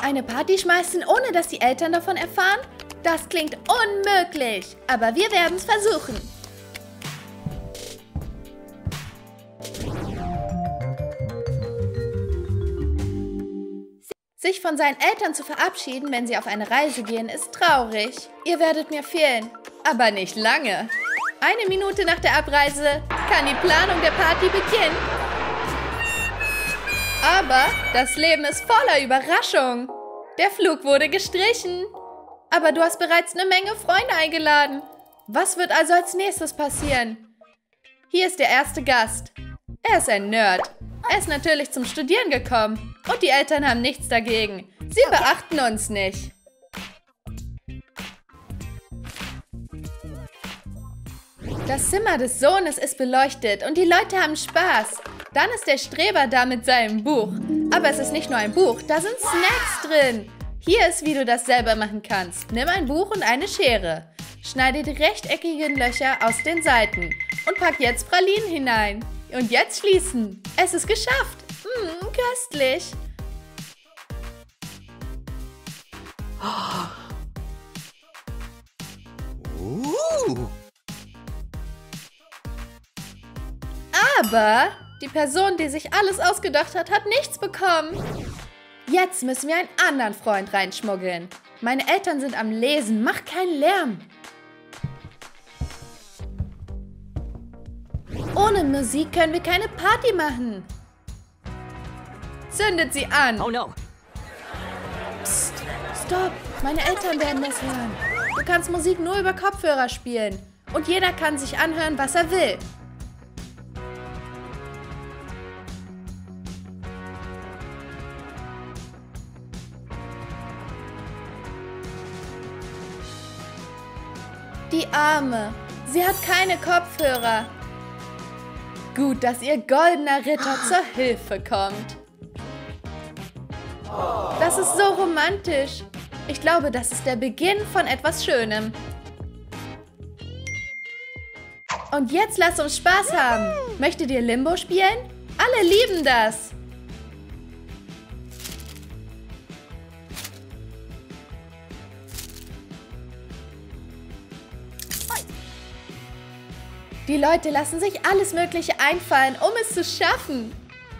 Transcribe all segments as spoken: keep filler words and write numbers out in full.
Eine Party schmeißen, ohne dass die Eltern davon erfahren? Das klingt unmöglich, aber wir werden es versuchen. Sich von seinen Eltern zu verabschieden, wenn sie auf eine Reise gehen, ist traurig. Ihr werdet mir fehlen, aber nicht lange. Eine Minute nach der Abreise kann die Planung der Party beginnen. Aber das Leben ist voller Überraschung. Der Flug wurde gestrichen. Aber du hast bereits eine Menge Freunde eingeladen. Was wird also als nächstes passieren? Hier ist der erste Gast. Er ist ein Nerd. Er ist natürlich zum Studieren gekommen. Und die Eltern haben nichts dagegen. Sie beachten uns nicht. Das Zimmer des Sohnes ist beleuchtet und die Leute haben Spaß. Dann ist der Streber da mit seinem Buch. Aber es ist nicht nur ein Buch, da sind Snacks drin. Hier ist, wie du das selber machen kannst. Nimm ein Buch und eine Schere. Schneide die rechteckigen Löcher aus den Seiten. Und pack jetzt Pralinen hinein. Und jetzt schließen. Es ist geschafft. Mmh, köstlich. Uh. Aber die Person, die sich alles ausgedacht hat, hat nichts bekommen. Jetzt müssen wir einen anderen Freund reinschmuggeln. Meine Eltern sind am Lesen. Mach keinen Lärm. Ohne Musik können wir keine Party machen. Zündet sie an. Oh no. Psst, stopp. Meine Eltern werden das hören. Du kannst Musik nur über Kopfhörer spielen. Und jeder kann sich anhören, was er will. Die Arme. Sie hat keine Kopfhörer. Gut, dass ihr goldener Ritter zur Hilfe kommt. Das ist so romantisch. Ich glaube, das ist der Beginn von etwas Schönem. Und jetzt lass uns Spaß haben. Möchtet ihr Limbo spielen? Alle lieben das. Die Leute lassen sich alles Mögliche einfallen, um es zu schaffen.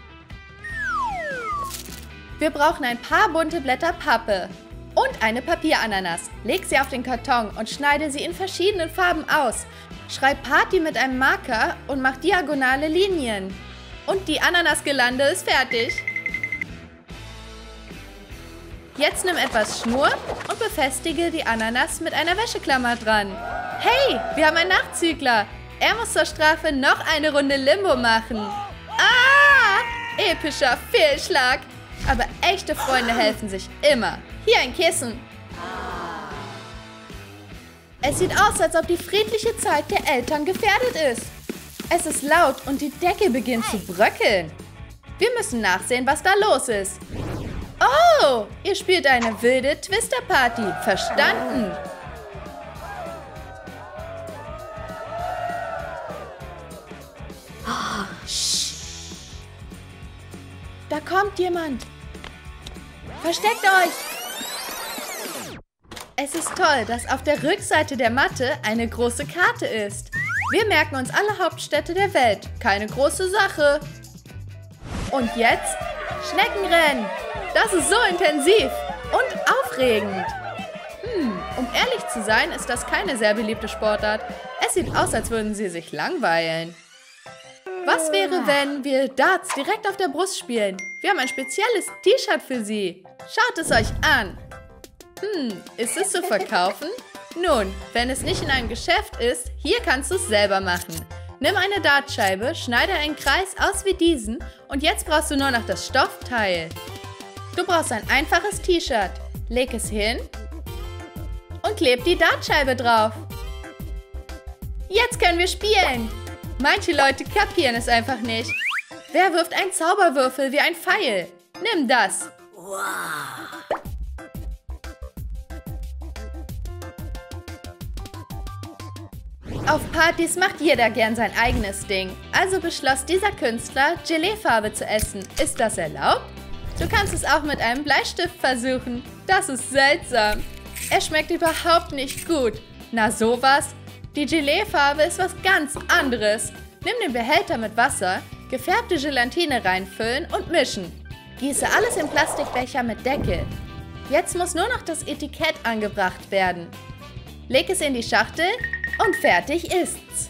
Wir brauchen ein paar bunte Blätter Pappe und eine Papierananas. Leg sie auf den Karton und schneide sie in verschiedenen Farben aus. Schreib Party mit einem Marker und mach diagonale Linien. Und die Ananasgelande ist fertig. Jetzt nimm etwas Schnur und befestige die Ananas mit einer Wäscheklammer dran. Hey, wir haben einen Nachzügler. Er muss zur Strafe noch eine Runde Limbo machen. Ah! Epischer Fehlschlag. Aber echte Freunde helfen sich immer. Hier ein Kissen. Es sieht aus, als ob die friedliche Zeit der Eltern gefährdet ist. Es ist laut und die Decke beginnt zu bröckeln. Wir müssen nachsehen, was da los ist. Oh, ihr spielt eine wilde Twister-Party. Verstanden? Da kommt jemand. Versteckt euch! Es ist toll, dass auf der Rückseite der Matte eine große Karte ist. Wir merken uns alle Hauptstädte der Welt. Keine große Sache. Und jetzt Schneckenrennen. Das ist so intensiv und aufregend. Hm, um ehrlich zu sein, ist das keine sehr beliebte Sportart. Es sieht aus, als würden sie sich langweilen. Was wäre, wenn wir Darts direkt auf der Brust spielen? Wir haben ein spezielles T-Shirt für sie. Schaut es euch an. Hm, ist es zu verkaufen? Nun, wenn es nicht in einem Geschäft ist, hier kannst du es selber machen. Nimm eine Dartscheibe, schneide einen Kreis aus wie diesen und jetzt brauchst du nur noch das Stoffteil. Du brauchst ein einfaches T-Shirt. Leg es hin und kleb die Dartscheibe drauf. Jetzt können wir spielen. Manche Leute kapieren es einfach nicht. Wer wirft einen Zauberwürfel wie ein Pfeil? Nimm das. Auf Partys macht jeder gern sein eigenes Ding. Also beschloss dieser Künstler, Geleefarbe zu essen. Ist das erlaubt? Du kannst es auch mit einem Bleistift versuchen. Das ist seltsam. Er schmeckt überhaupt nicht gut. Na sowas. Die Gelee-Farbe ist was ganz anderes. Nimm den Behälter mit Wasser, gefärbte Gelatine reinfüllen und mischen. Gieße alles in Plastikbecher mit Deckel. Jetzt muss nur noch das Etikett angebracht werden. Leg es in die Schachtel und fertig ist's.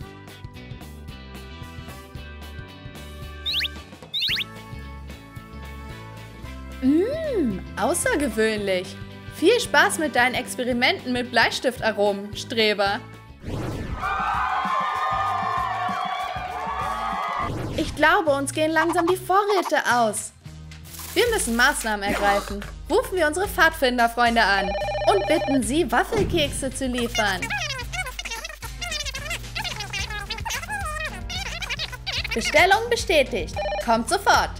Mmh, außergewöhnlich. Viel Spaß mit deinen Experimenten mit Bleistiftaromen, Streber. Ich glaube, uns gehen langsam die Vorräte aus. Wir müssen Maßnahmen ergreifen. Rufen wir unsere Pfadfinderfreunde an und bitten sie, Waffelkekse zu liefern. Bestellung bestätigt. Kommt sofort.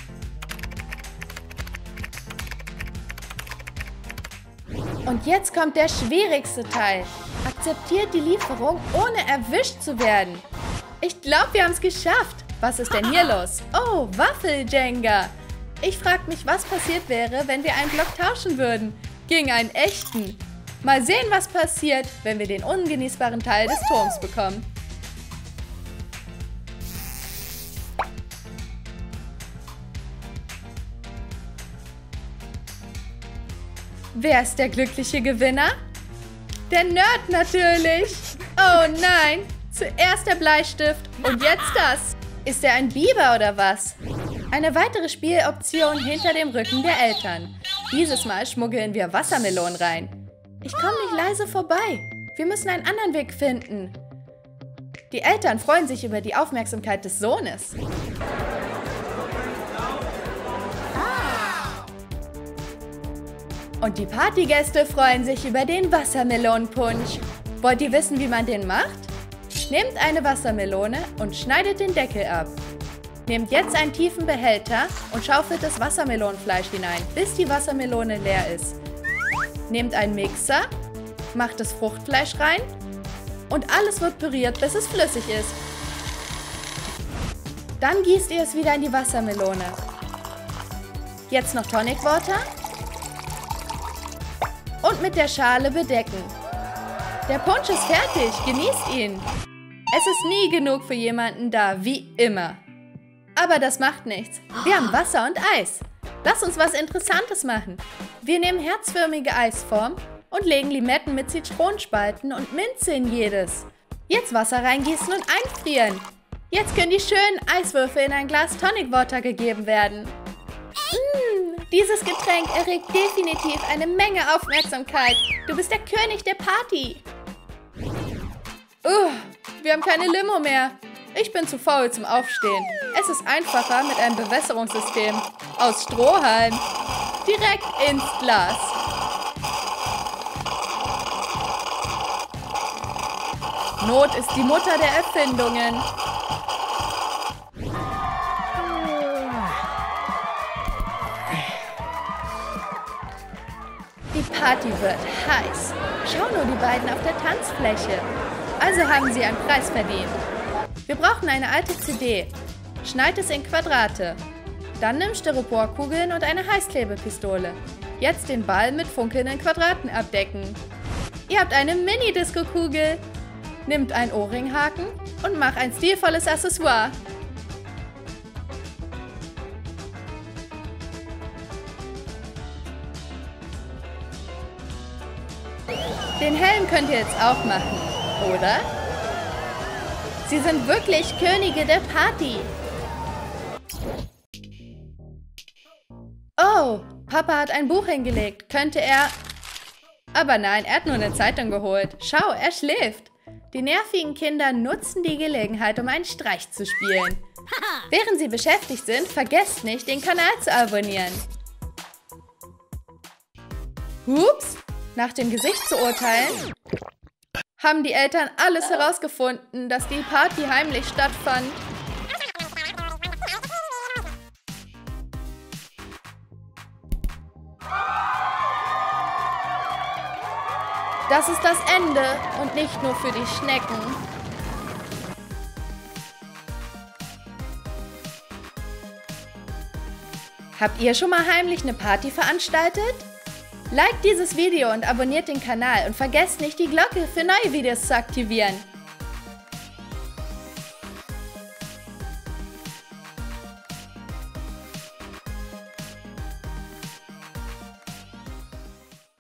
Und jetzt kommt der schwierigste Teil. Akzeptiert die Lieferung, ohne erwischt zu werden. Ich glaube, wir haben es geschafft. Was ist denn hier los? Oh, Waffel-Jenga. Ich frage mich, was passiert wäre, wenn wir einen Block tauschen würden. Gegen einen echten. Mal sehen, was passiert, wenn wir den ungenießbaren Teil des Turms bekommen. Wer ist der glückliche Gewinner? Der Nerd natürlich. Oh nein. Zuerst der Bleistift und jetzt das. Ist er ein Biber oder was? Eine weitere Spieloption hinter dem Rücken der Eltern. Dieses Mal schmuggeln wir Wassermelonen rein. Ich komme nicht leise vorbei. Wir müssen einen anderen Weg finden. Die Eltern freuen sich über die Aufmerksamkeit des Sohnes. Und die Partygäste freuen sich über den Wassermelonenpunsch. Wollt ihr wissen, wie man den macht? Nehmt eine Wassermelone und schneidet den Deckel ab. Nehmt jetzt einen tiefen Behälter und schaufelt das Wassermelonenfleisch hinein, bis die Wassermelone leer ist. Nehmt einen Mixer, macht das Fruchtfleisch rein und alles wird püriert, bis es flüssig ist. Dann gießt ihr es wieder in die Wassermelone. Jetzt noch Tonic Water und mit der Schale bedecken. Der Punsch ist fertig, genießt ihn. Es ist nie genug für jemanden da, wie immer. Aber das macht nichts. Wir haben Wasser und Eis. Lass uns was Interessantes machen. Wir nehmen herzförmige Eisform und legen Limetten mit Zitronenspalten und Minze in jedes. Jetzt Wasser reingießen und einfrieren. Jetzt können die schönen Eiswürfel in ein Glas Tonic Water gegeben werden. Mmh, dieses Getränk erregt definitiv eine Menge Aufmerksamkeit. Du bist der König der Party. Uh, wir haben keine Limo mehr. Ich bin zu faul zum Aufstehen. Es ist einfacher mit einem Bewässerungssystem. Aus Strohhalm. Direkt ins Glas. Not ist die Mutter der Erfindungen. Die Party wird heiß. Schau nur die beiden auf der Tanzfläche. Also haben sie einen Preis verdient. Wir brauchen eine alte C D. Schneid es in Quadrate. Dann nimm Styroporkugeln und eine Heißklebepistole. Jetzt den Ball mit funkelnden Quadraten abdecken. Ihr habt eine Mini-Disco-Kugel. Nimmt einen Ohrringhaken und mach ein stilvolles Accessoire. Den Helm könnt ihr jetzt auch machen, oder? Sie sind wirklich Könige der Party. Oh, Papa hat ein Buch hingelegt. Könnte er... Aber nein, er hat nur eine Zeitung geholt. Schau, er schläft. Die nervigen Kinder nutzen die Gelegenheit, um einen Streich zu spielen. Während sie beschäftigt sind, vergesst nicht, den Kanal zu abonnieren. Hups, nach dem Gesicht zu urteilen, haben die Eltern alles herausgefunden, dass die Party heimlich stattfand. Das ist das Ende und nicht nur für die Schnecken. Habt ihr schon mal heimlich eine Party veranstaltet? Liked dieses Video und abonniert den Kanal und vergesst nicht, die Glocke für neue Videos zu aktivieren.